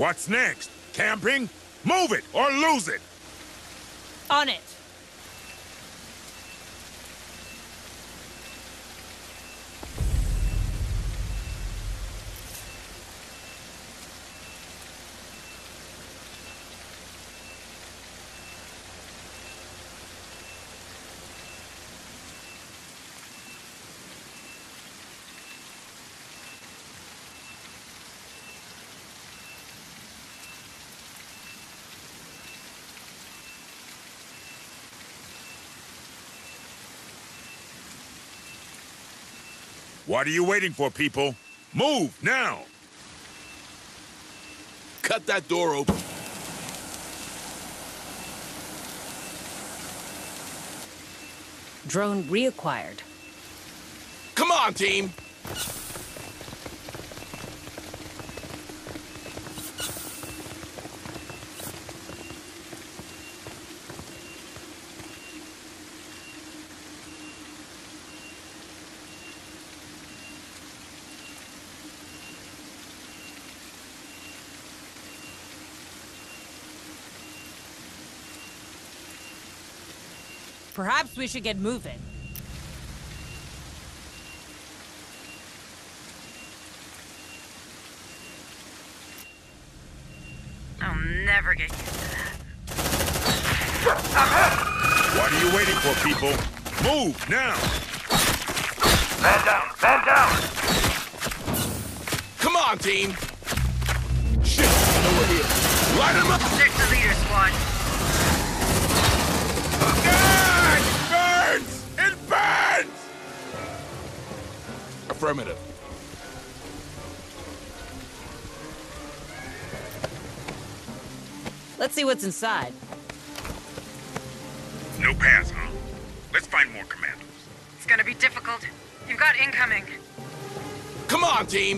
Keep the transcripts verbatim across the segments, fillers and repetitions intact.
What's next? Camping? Move it or lose it! On it! What are you waiting for, people? Move, now! Cut that door open. Drone reacquired. Come on, team! Perhaps we should get moving. I'll never get used to that. What are you waiting for, people? Move, now! Man down! Man down! Come on, team! Shit! I know we're here. Light 'em up! There's the leader, squad. Ah, it burns! It burns! Affirmative. Let's see what's inside. No pass, huh? Let's find more commandos. It's gonna be difficult. You've got incoming. Come on, team!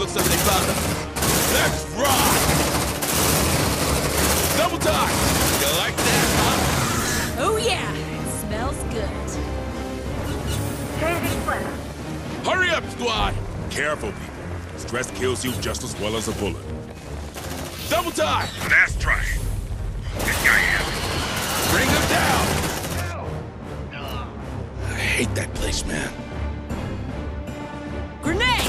Looks like they found us. Let's rock! Double time! You like that, huh? Oh yeah! It smells good. Changing plan. Hurry up, squad! Careful, people. Stress kills you just as well as a bullet. Double time! Last try. This guy here. Bring him down! I hate that place, man. Grenade!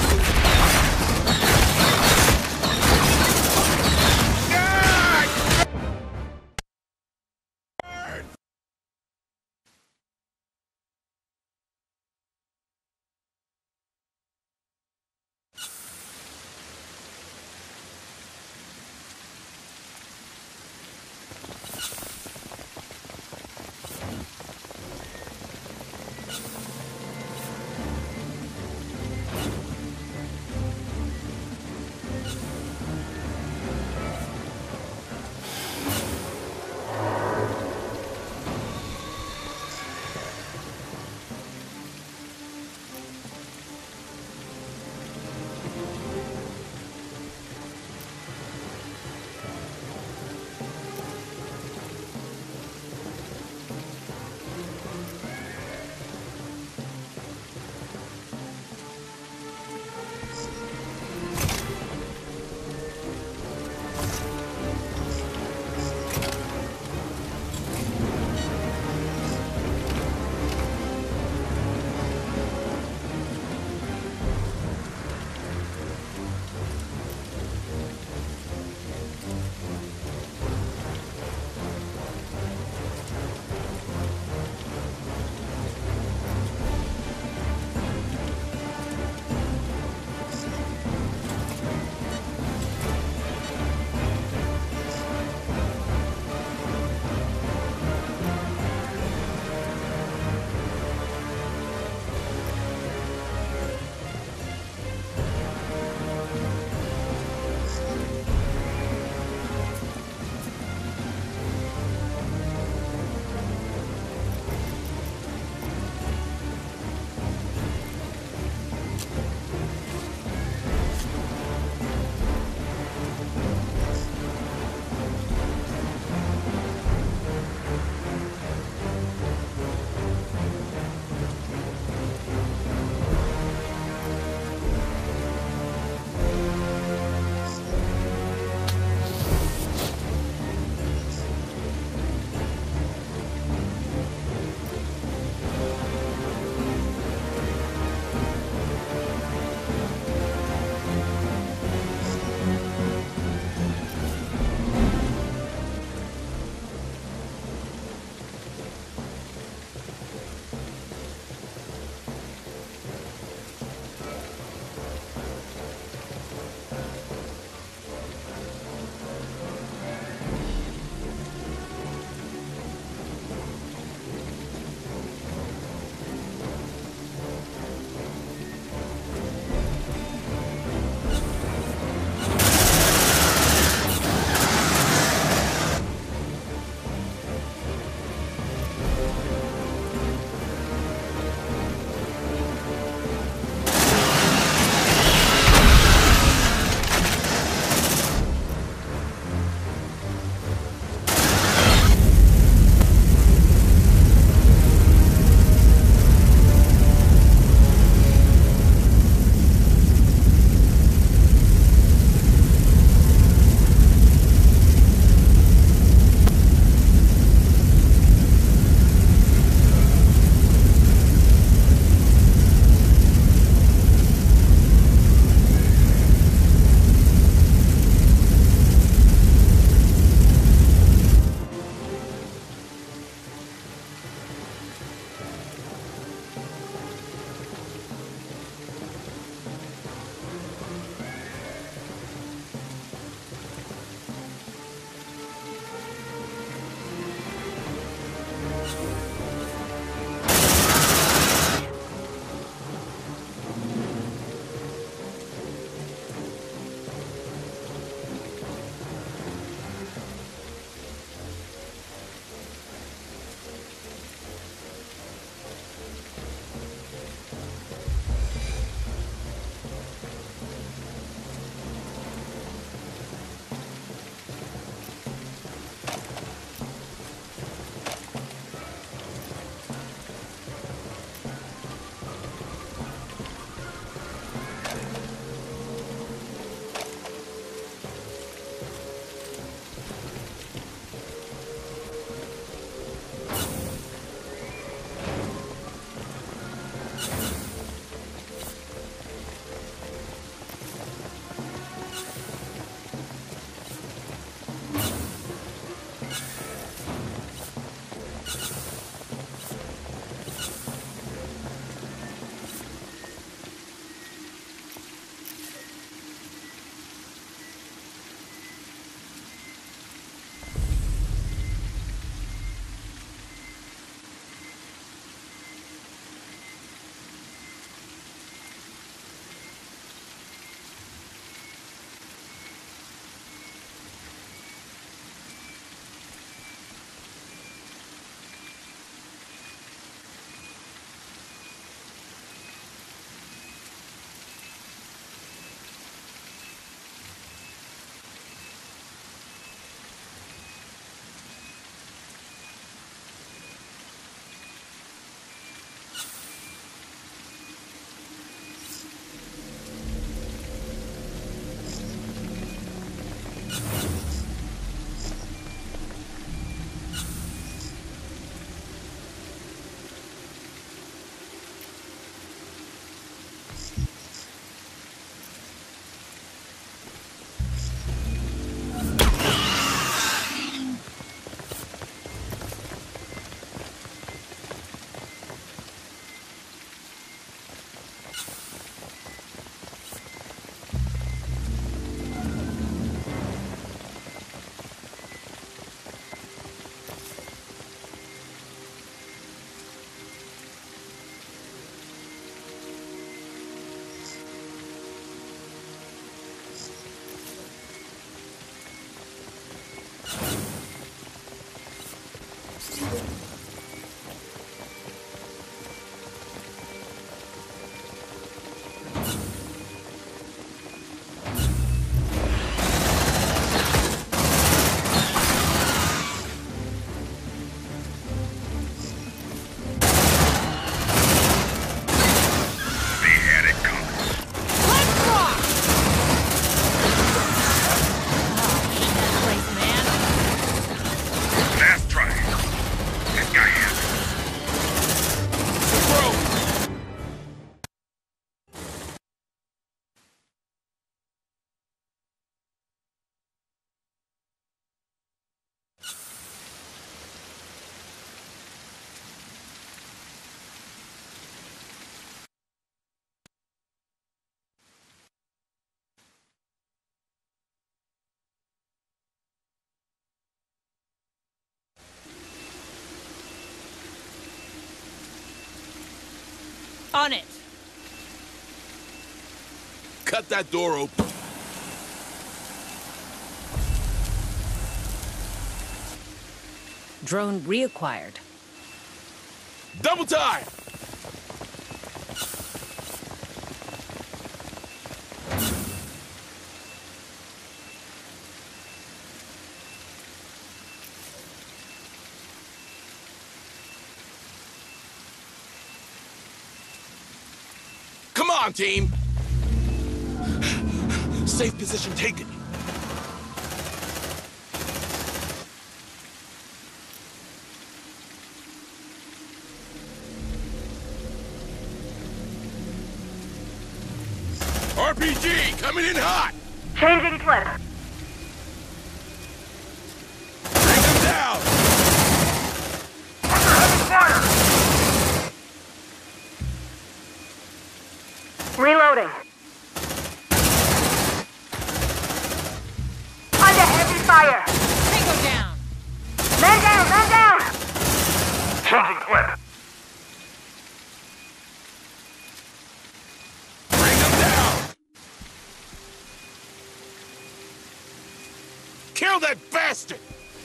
On it. Cut that door open. Drone reacquired. Double time! Come on, team! Safe position taken. R P G coming in hot! Changing flip. Bring them down! Under heavy fire! Reloading. Under heavy fire. Tango down. Man down, man down. Changing clip. Bring them down! Kill that bastard!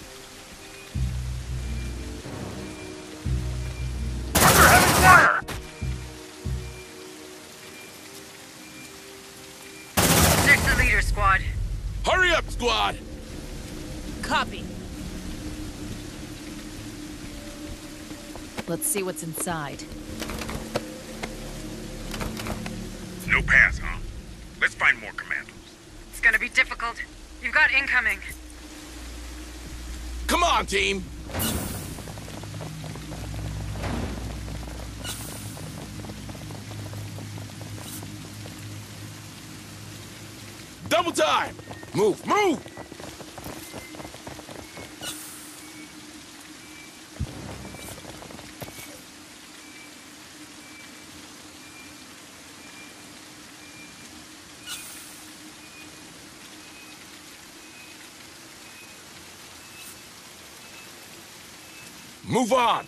Under heavy fire! Search the leader squad. Hurry up, squad! Copy. Let's see what's inside. No pass, huh? Let's find more commandos. It's gonna be difficult. You've got incoming. Come on, team! Double time! Move, move! Move on!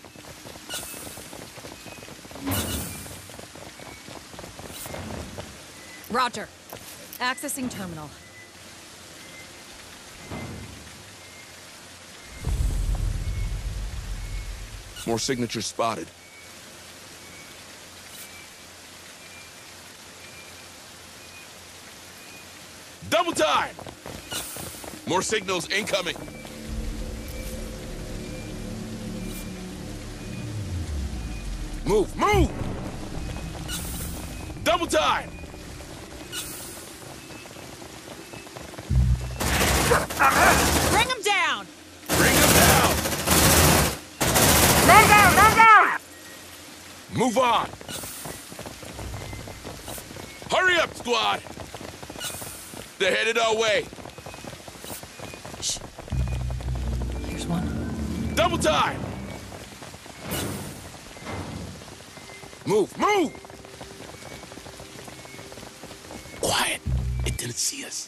Roger. Accessing terminal. More signatures spotted. Double time! More signals incoming. Move, move! Double time! Bring him down! Bring them down! Man down, man down. Move on! Hurry up, squad! They're headed our way. Shh. Here's one. Double time! Move, move! Quiet. It didn't see us.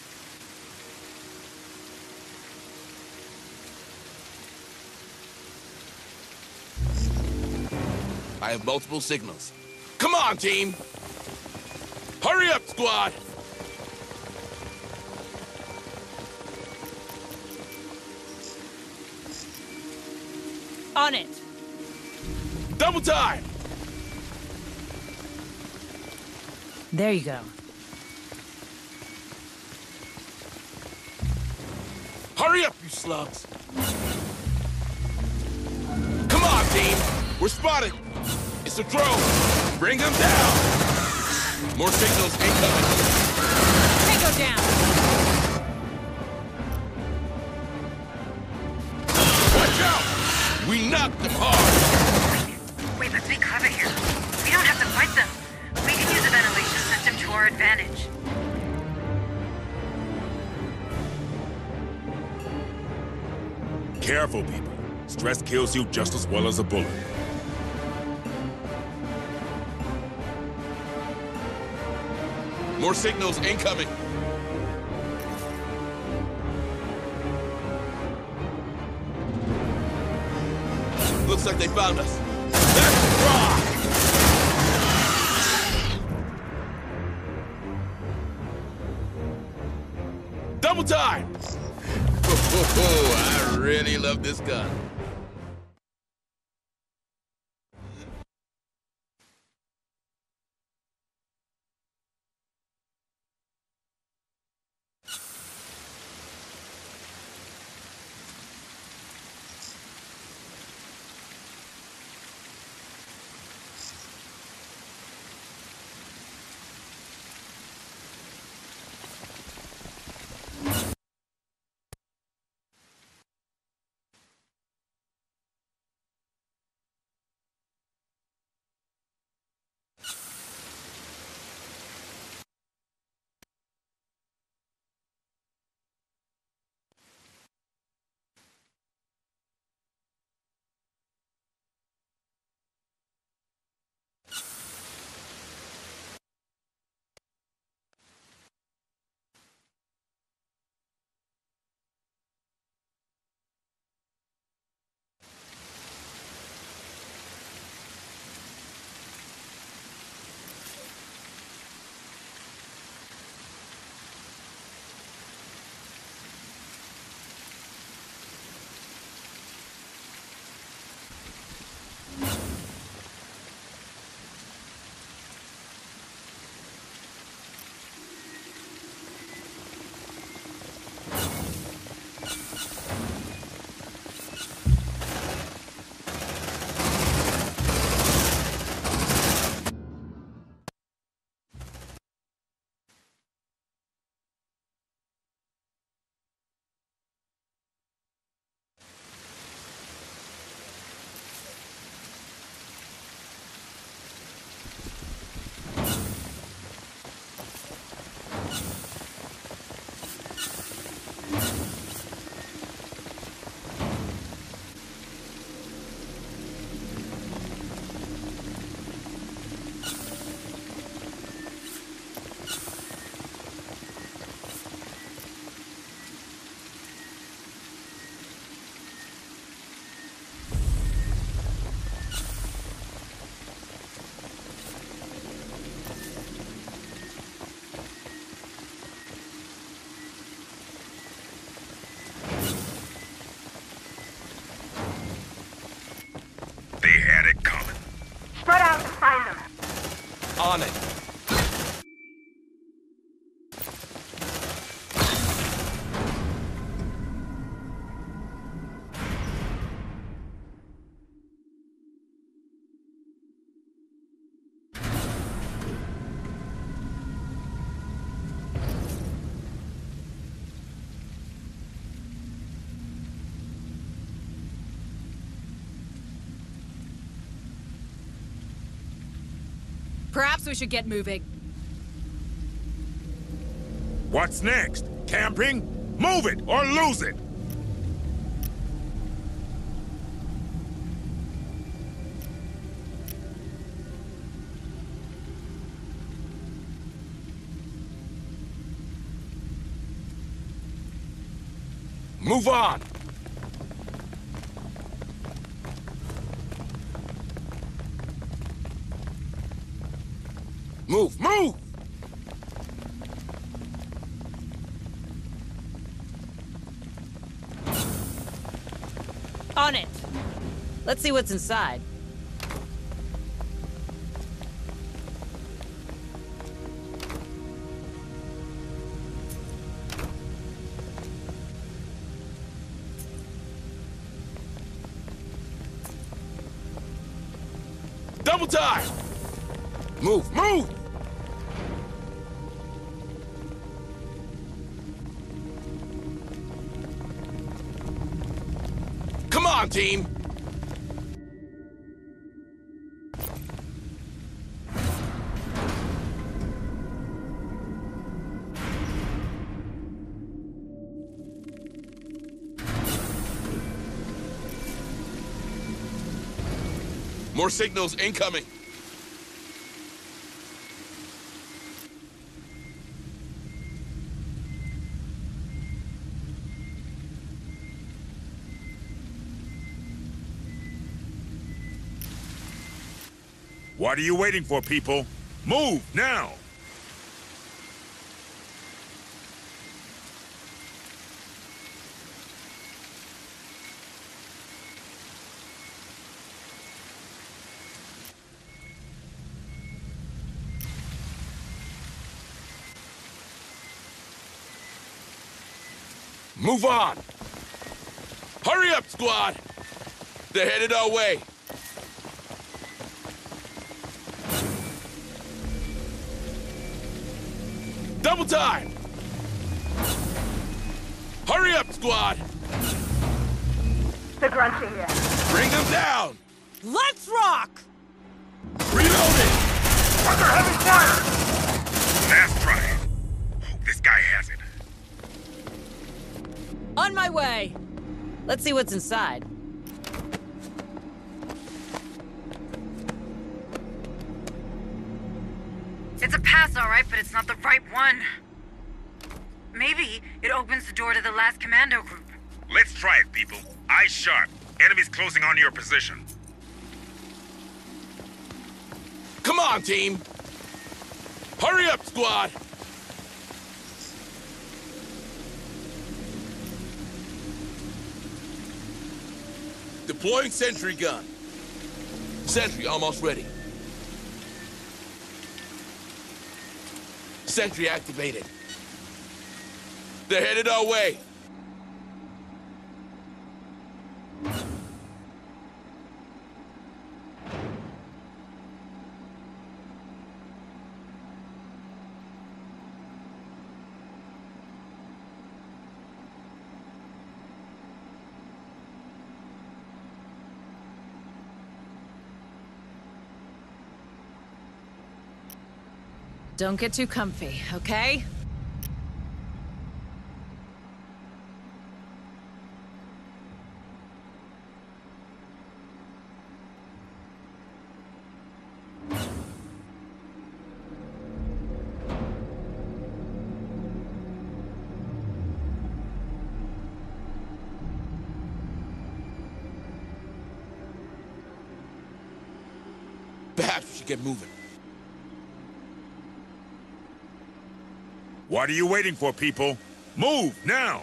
I have multiple signals. Come on, team! Hurry up, squad! On it. Double time! There you go. Hurry up, you slugs! Come on, team! We're spotted! It's a drone! Bring them down! More signals incoming! Tango down! Watch out! We knocked them hard! Wait, let's be clever here. We don't have to fight them. We can use a ventilation system to our advantage. Careful, people. Stress kills you just as well as a bullet. More signals incoming! Looks like they found us. Let's rock! Double time! Oh, I really love this gun. They had it coming. Spread out and find them. On it. Perhaps we should get moving. What's next? Camping? Move it or lose it! Move on! Move, move! On it. Let's see what's inside. Double time! Move, move! Come on, team! More signals incoming. What are you waiting for, people? Move, now! Move on! Hurry up, squad! They're headed our way. Double time! Hurry up, squad! The grunts are here. Bring them down! Let's rock! Reloading! Under heavy fire! Last try. Hope this guy has it. On my way. Let's see what's inside. It's a pass, all right, but it's not the right one. Maybe it opens the door to the last commando group. Let's try it, people. Eyes sharp. Enemies closing on your position. Come on, team! Hurry up, squad! Deploying sentry gun. Sentry almost ready. Sentry activated. They're headed our way. Don't get too comfy, okay? Perhaps we should get moving. What are you waiting for, people? Move, now!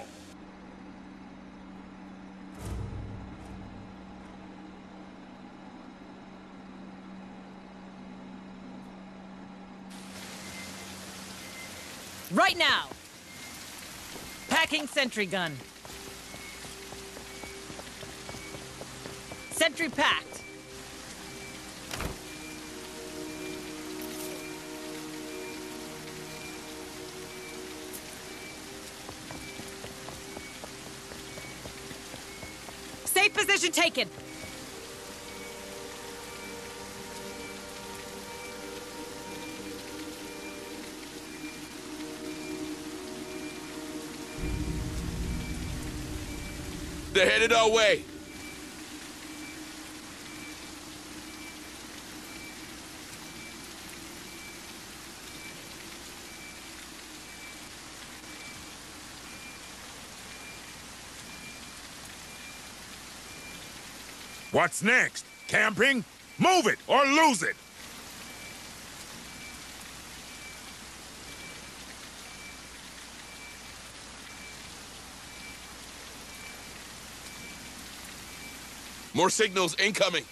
Right now! Packing sentry gun. Sentry packed. Safe position taken. They're headed our way. What's next? Camping? Move it or lose it! More signals incoming.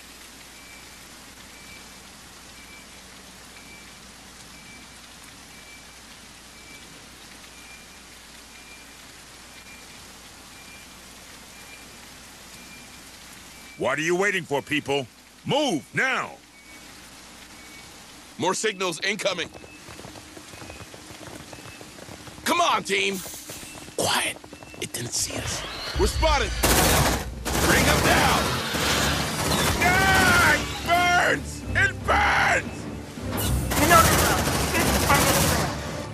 What are you waiting for, people? Move, now! More signals incoming. Come on, team! Quiet. It didn't see us. We're spotted! Bring them down! Ah! It burns! It burns! You know the drill. Shoot and get clear.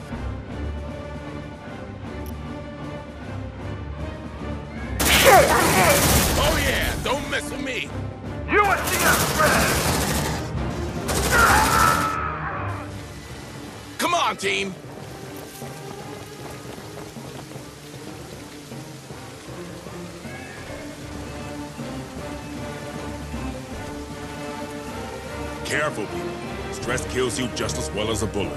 Shit, I'm hit! Oh yeah, don't mess with me! U S C S red! Come on, team! Careful, people. Stress kills you just as well as a bullet.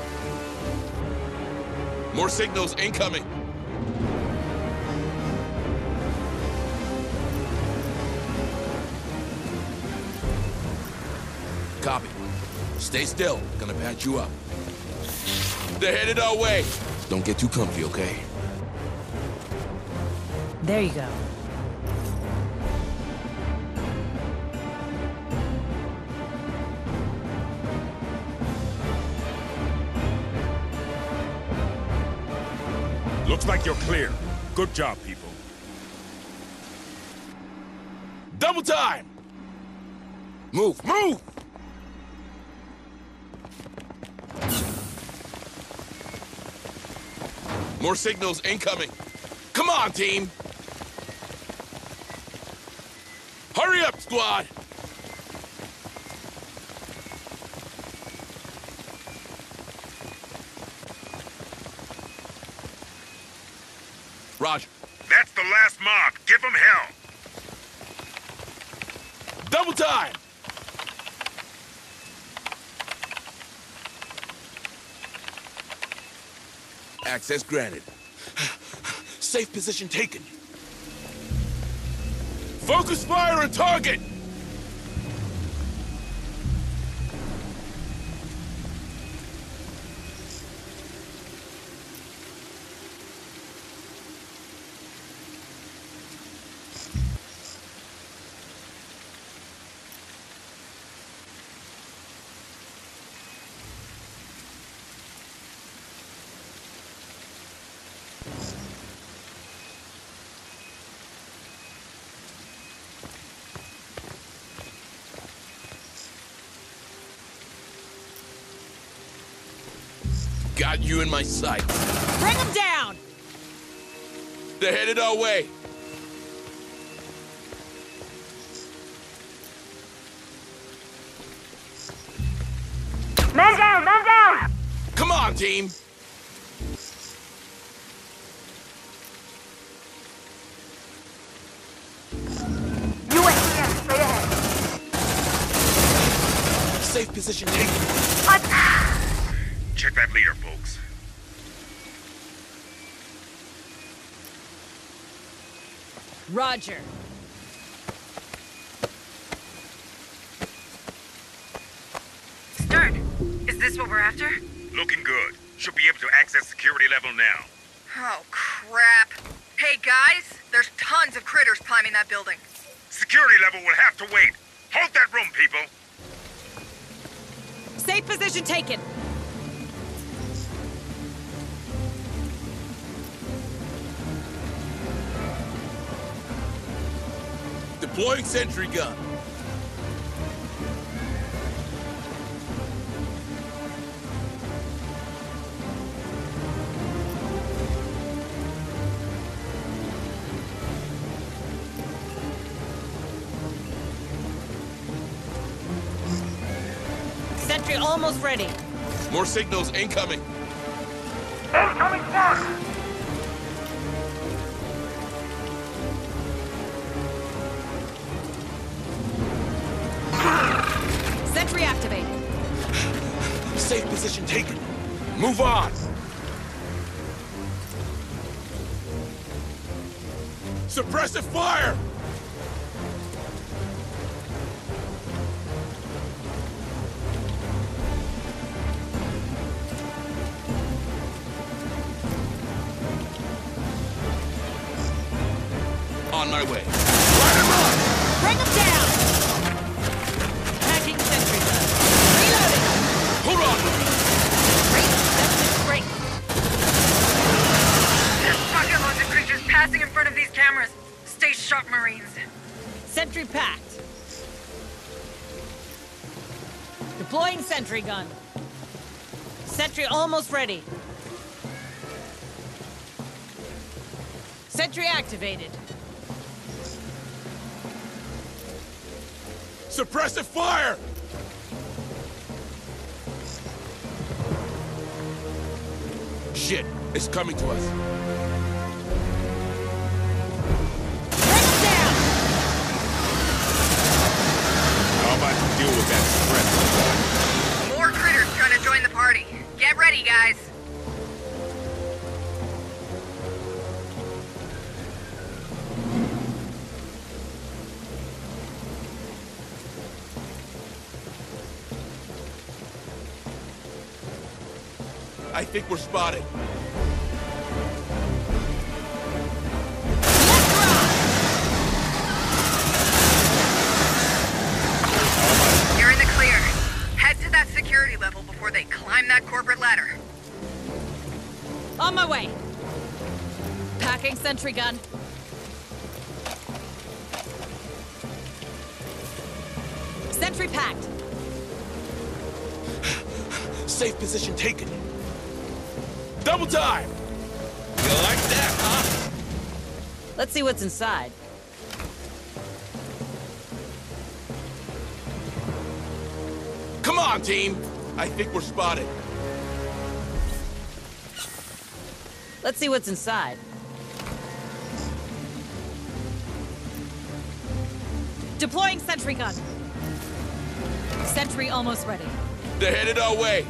More signals incoming. Copy. Stay still. Gonna patch you up. They're headed our way. Don't get too comfy, okay? There you go. Looks like you're clear. Good job, people. Double time! Move, move! More signals incoming. Come on, team! Hurry up, squad! Roger. That's the last mob. Give them hell. Double time! Access granted. Safe position taken. Focus fire on target! Got you in my sights. Bring them down! They're headed our way. Man down, man down! Come on, team! U S A M, straight ahead. Safe position taken. Check that leader, folks. Roger. Stern, is this what we're after? Looking good. Should be able to access security level now. Oh, crap. Hey, guys, there's tons of critters climbing that building. Security level will have to wait. Hold that room, people. Safe position taken. Deploying sentry gun. Sentry almost ready. More signals incoming. Incoming fire! Sentry activated. Safe position taken. Move on. Suppressive fire! On my way. Right and run! Bring them down! Hacking sentry gun. Reloading! Hold on! Great. That's just great. There's fucking loads of creatures passing in front of these cameras. Stay sharp, Marines. Sentry packed. Deploying sentry gun. Sentry almost ready. Sentry activated. Suppressive fire! Shit, it's coming to us. Bring them down! How about to deal with that stress? More critters trying to join the party. Get ready, guys. I think we're spotted. Left security level before they climb that corporate ladder. On my way. Packing sentry gun. Sentry packed. Safe position taken. Double time! You like that, huh? Let's see what's inside. Come on, team! I think we're spotted. Let's see what's inside. Deploying sentry gun. Sentry almost ready. They're headed our way.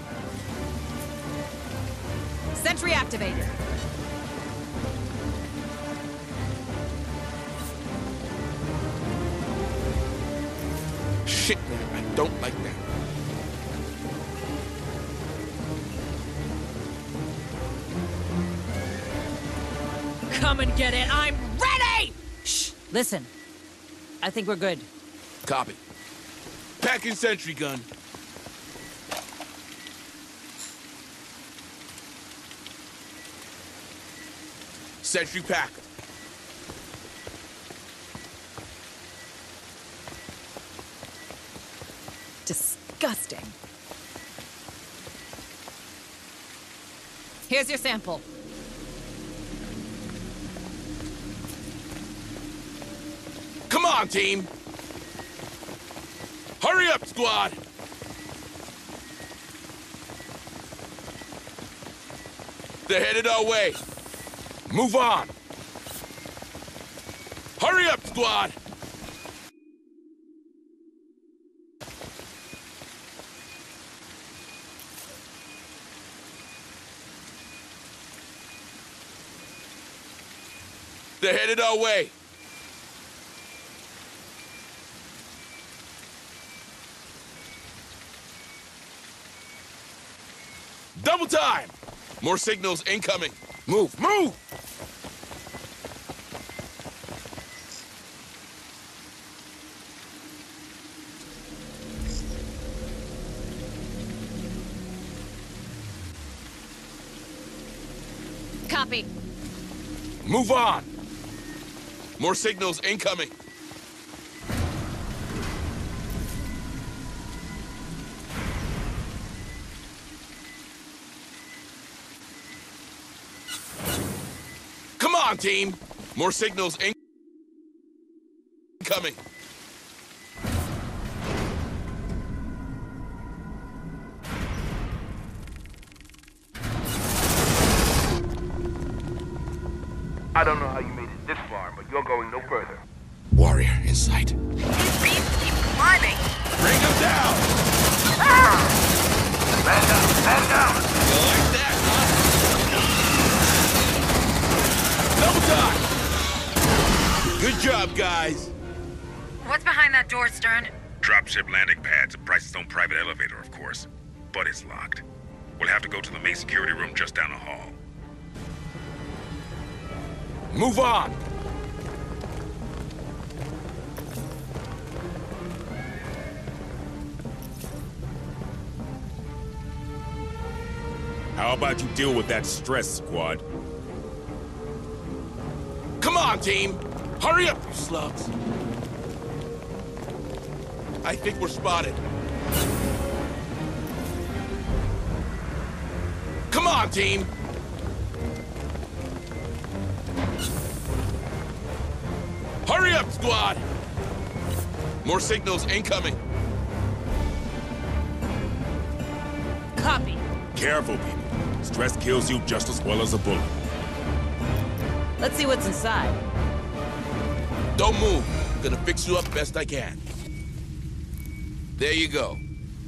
Sentry activated. Shit, man, I don't like that. Come and get it. I'm ready! Shh. Listen. I think we're good. Copy. Packing sentry gun. Sentry pack. Disgusting. Here's your sample. Come on, team! Hurry up, squad! They're headed our way. Move on! Hurry up, squad! They're headed our way. Double time! More signals incoming. Move, move! Copy. Move on! More signals incoming. Come on, team! More signals incoming. I don't know how you made it this far, but you're going no further. Warrior in sight. These beasts keep climbing. Bring them down! Man down, man down! You like that, huh? Double time! Good job, guys. What's behind that door, Stern? Dropship landing pads and Price's own private elevator, of course. But it's locked. We'll have to go to the main security room just down the hall. Move on! How about you deal with that stress, squad? Come on, team! Hurry up, you slugs! I think we're spotted. Come on, team! Hurry up, squad! More signals incoming. Copy. Careful, people. Stress kills you just as well as a bullet. Let's see what's inside. Don't move. I'm gonna fix you up best I can. There you go.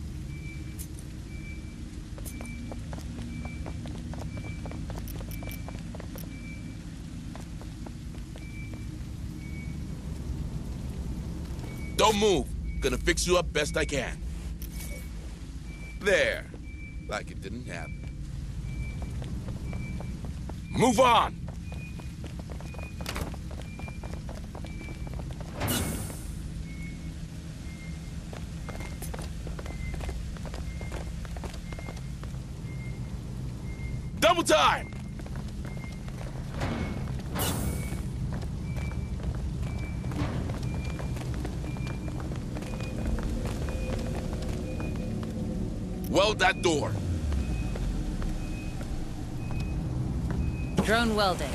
Don't move. Gonna fix you up best I can. There. Like it didn't happen. Move on! time! Weld that door. Drone welding.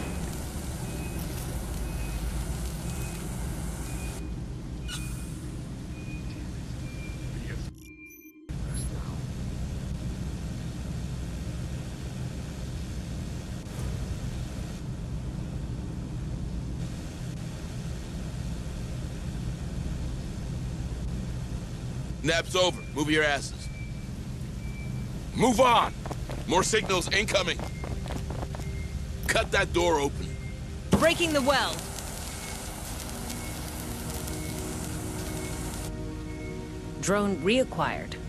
Nap's over. Move your asses. Move on! More signals incoming. Cut that door open. Breaking the weld. Drone reacquired.